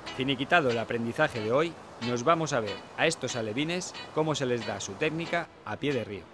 Finiquitado el aprendizaje de hoy, nos vamos a ver a estos alevines cómo se les da su técnica a pie de río.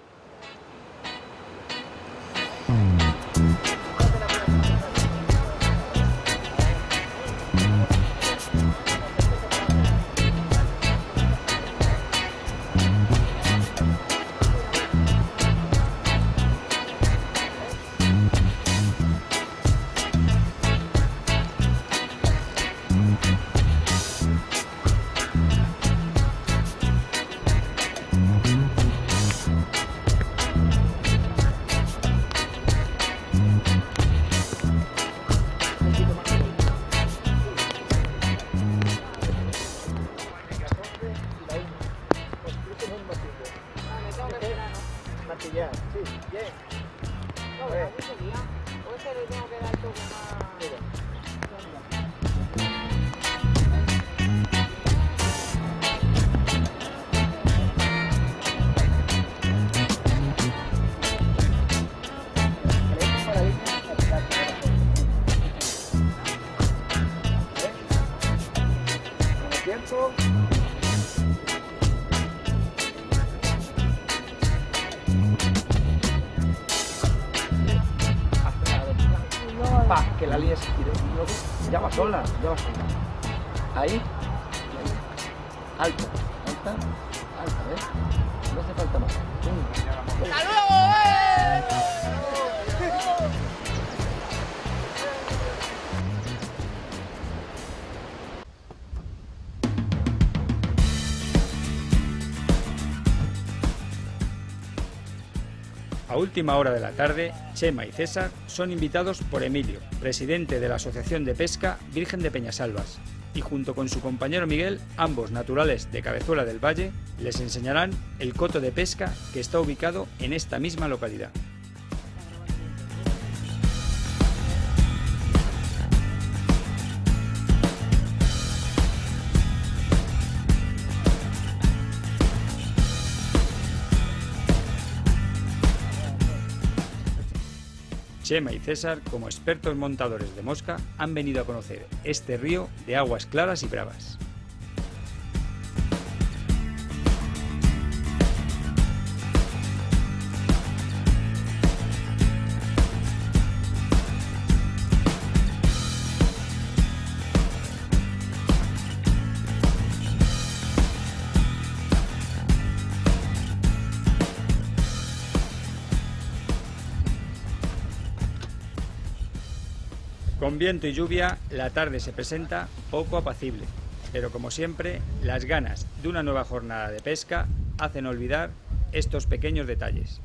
Martillar, sí, bien. No, pero mucho día. Puede ser que tengo que dar toque más. Tiempo. Pa, que la línea se tire. Ya va sola, ya va sola. Ahí. Alta, alta, alta, ¿ves? No hace falta más. ¡Hasta luego! A última hora de la tarde, Chema y César son invitados por Emilio, presidente de la Asociación de Pesca Virgen de Peñasalvas, y junto con su compañero Miguel, ambos naturales de Cabezuela del Valle, les enseñarán el coto de pesca que está ubicado en esta misma localidad. Chema y César, como expertos montadores de mosca, han venido a conocer este río de aguas claras y bravas. Con viento y lluvia, la tarde se presenta poco apacible, pero como siempre, las ganas de una nueva jornada de pesca hacen olvidar estos pequeños detalles.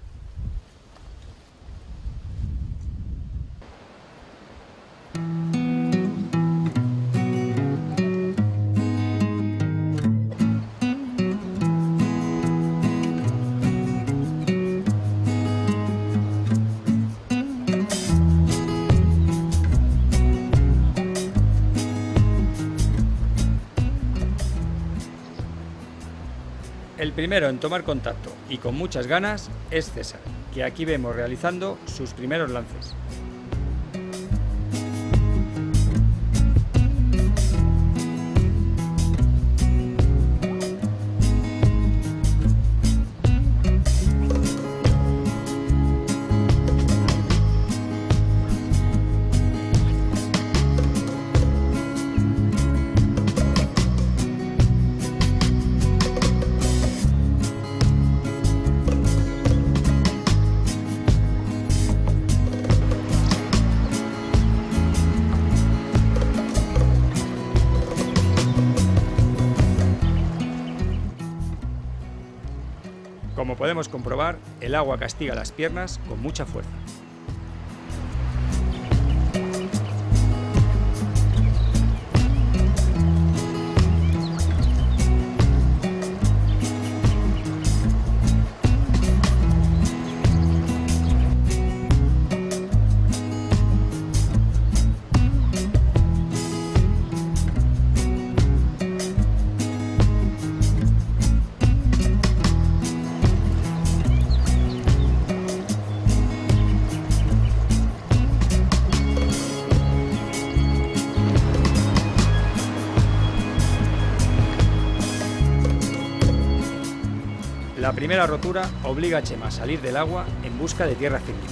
El primero en tomar contacto y con muchas ganas es César, que aquí vemos realizando sus primeros lances. Como podemos comprobar, el agua castiga las piernas con mucha fuerza. La primera rotura obliga a Chema a salir del agua en busca de tierra firme.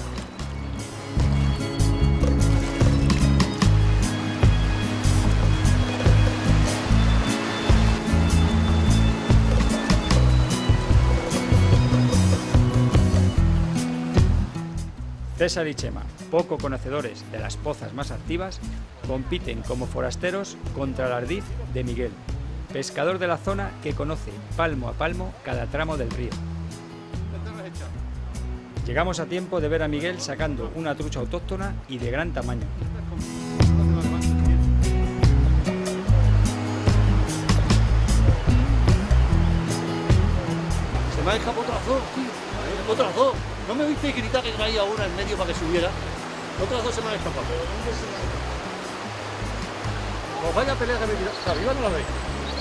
César y Chema, poco conocedores de las pozas más activas, compiten como forasteros contra el ardiz de Miguel, pescador de la zona que conoce palmo a palmo cada tramo del río. Llegamos a tiempo de ver a Miguel sacando una trucha autóctona y de gran tamaño. Se me ha escapado otras dos, tío. Otras dos. ¿No me viste gritar que traía una en medio para que subiera? Otras dos se me han escapado. Pues vaya pelea que me tiras. Arriba no la veis.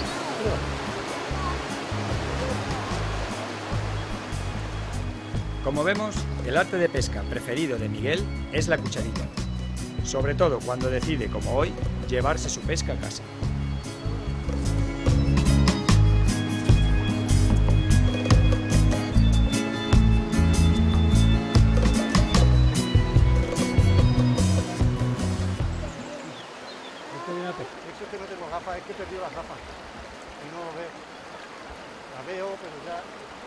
Como vemos, el arte de pesca preferido de Miguel es la cucharita, sobre todo cuando decide, como hoy, llevarse su pesca a casa. Eso es que no tengo gafas, es que he perdido las gafas. Y no lo veo. Las veo, pero ya...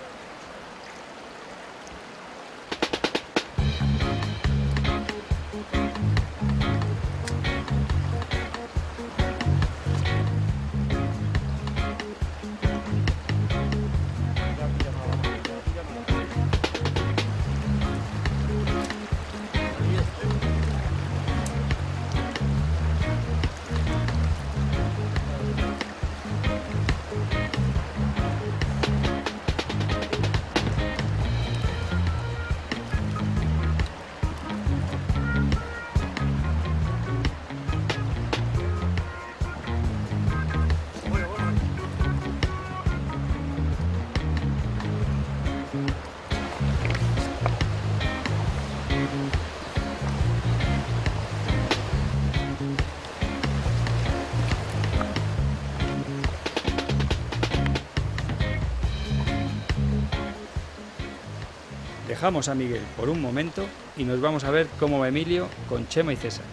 Dejamos a Miguel por un momento y nos vamos a ver cómo va Emilio con Chema y César.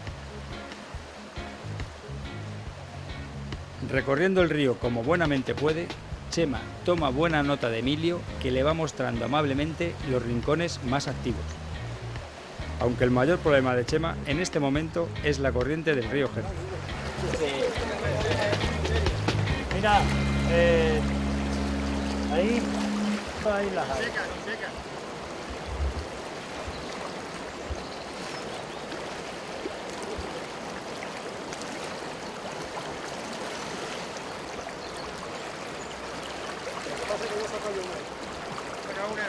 Recorriendo el río como buenamente puede, Chema toma buena nota de Emilio, que le va mostrando amablemente los rincones más activos. Aunque el mayor problema de Chema en este momento es la corriente del río Jerez. Mira, ahí las hay. Seca. Saca una.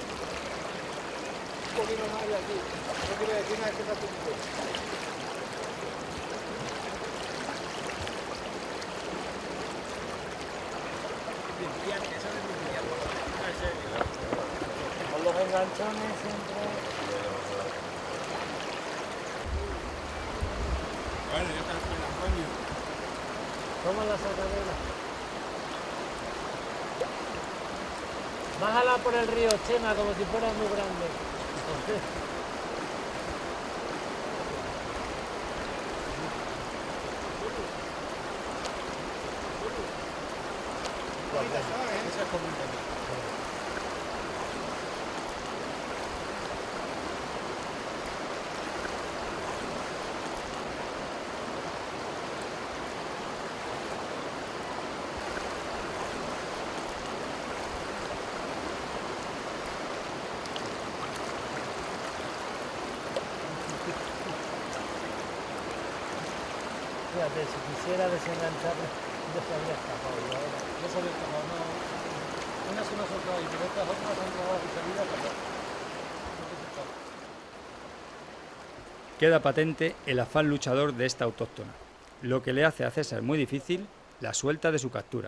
Un poquito más de aquí. No quiero decir nada que está tuyo. Con los enganchones siempre. Bueno, yo también la coño. Toma la sacadera. Bájala por el río Chema como si fuera muy grande. Esa es como un camino. Fíjate, si quisiera desengancharme, yo se habría escapado. Y ahora, yo se había escapado, no. Una se me ha soltado y por estas otras han trabajado y salida a escapar. Queda patente el afán luchador de esta autóctona, lo que le hace a César muy difícil la suelta de su captura.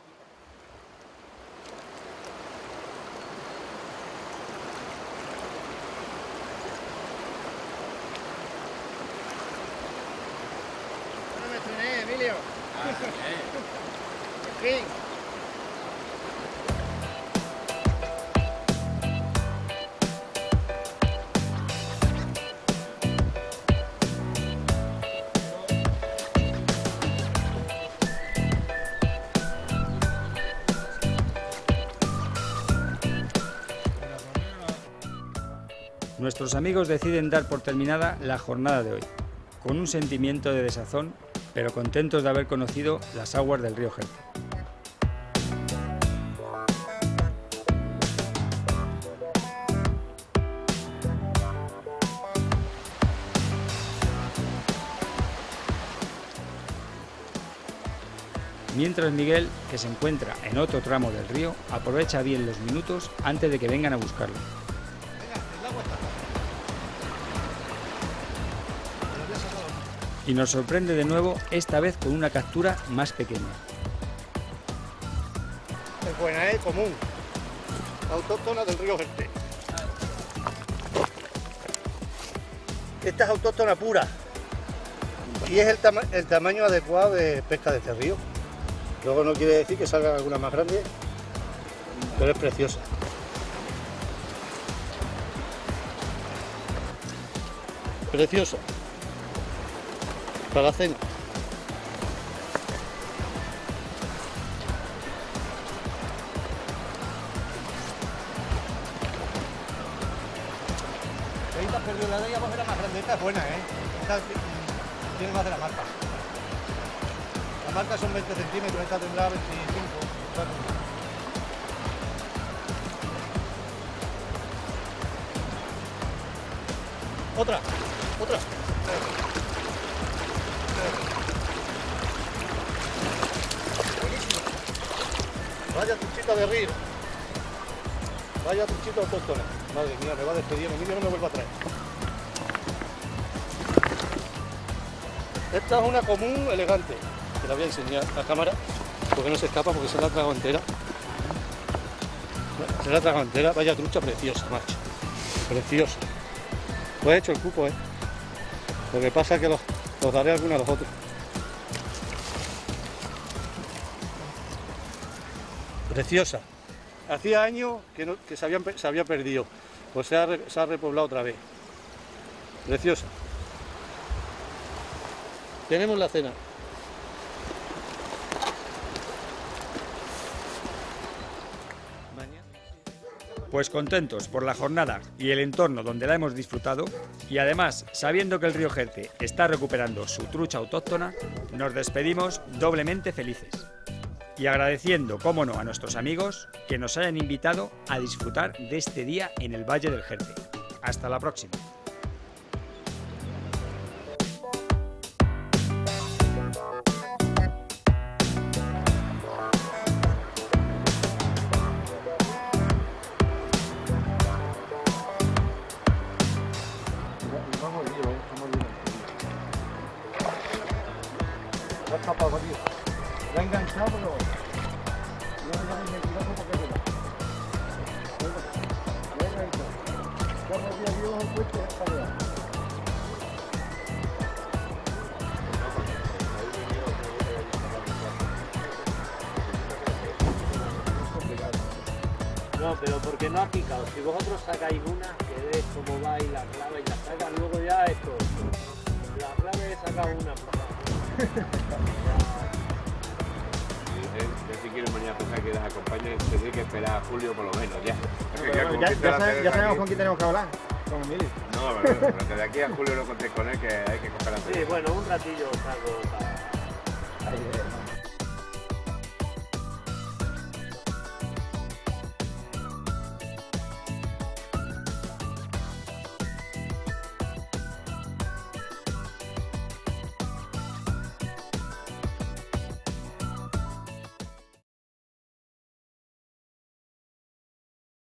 No me estrené, Emilio. En fin. nuestros amigos deciden dar por terminada la jornada de hoy, con un sentimiento de desazón, pero contentos de haber conocido las aguas del río Jerte. Mientras Miguel, que se encuentra en otro tramo del río, aprovecha bien los minutos antes de que vengan a buscarlo. Y nos sorprende de nuevo, esta vez con una captura más pequeña. Es buena, es común, autóctona del río Jerte. Esta es autóctona pura y es el tamaño adecuado de pesca de este río. Luego no quiere decir que salga alguna más grande, pero es preciosa. Preciosa. Para la cena. Esta perdió la de ella, pues era más grande. Esta es buena, Esta tiene más de la marca. La marca son 20 centímetros, esta tendrá 25. Otra. Vaya truchita de río. Vaya truchita autóctona. Madre mía, me va a despedir, Emilio no me vuelva a traer. Esta es una común elegante. Te la voy a enseñar a cámara porque no se escapa, porque se la ha tragado entera. Se la ha tragado entera. Vaya trucha preciosa, macho. Preciosa. Pues he hecho el cupo, Lo que pasa es que los daré algunos a los otros. Preciosa. Hacía años que se había perdido. Pues se ha repoblado otra vez. Preciosa. Tenemos la cena. Pues contentos por la jornada y el entorno donde la hemos disfrutado, y además sabiendo que el río Jerte está recuperando su trucha autóctona, nos despedimos doblemente felices. Y agradeciendo, cómo no, a nuestros amigos que nos hayan invitado a disfrutar de este día en el Valle del Jerte. Hasta la próxima. La ha enganchado, pero no me llames mentiroso porque te da. Venga, ahí está. Ya me había ido al puente para allá. No, pero porque no ha picado. Si vosotros sacáis una, que veis cómo va y la clave y la sacas, luego ya esto. La clave he sacado una. Yo si quiero mañana pensar que las acompañen, tendré que esperar a julio por lo menos, ya. Ya sabemos con quién tenemos que hablar, con Emilio. No, pero desde aquí a julio no contéis con él, que hay que coger la Sí, bueno, un ratillo saco para...